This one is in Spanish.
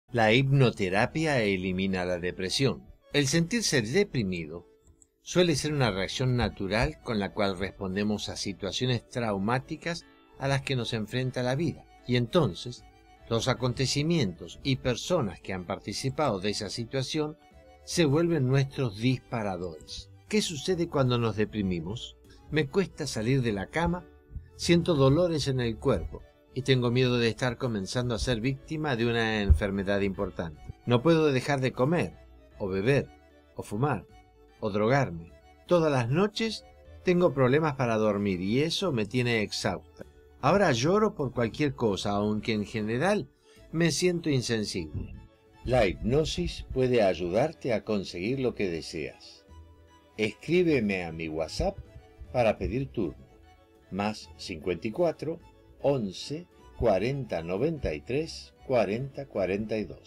La hipnoterapia elimina la depresión. El sentirse deprimido suele ser una reacción natural con la cual respondemos a situaciones traumáticas a las que nos enfrenta la vida. Y entonces, los acontecimientos y personas que han participado de esa situación se vuelven nuestros disparadores. ¿Qué sucede cuando nos deprimimos? Me cuesta salir de la cama, siento dolores en el cuerpo y tengo miedo de estar comenzando a ser víctima de una enfermedad importante. No puedo dejar de comer, o beber, o fumar, o drogarme. Todas las noches tengo problemas para dormir y eso me tiene exhausta. Ahora lloro por cualquier cosa, aunque en general me siento insensible. La hipnosis puede ayudarte a conseguir lo que deseas. Escríbeme a mi WhatsApp para pedir turno. Más 54 11 40 93 40 42.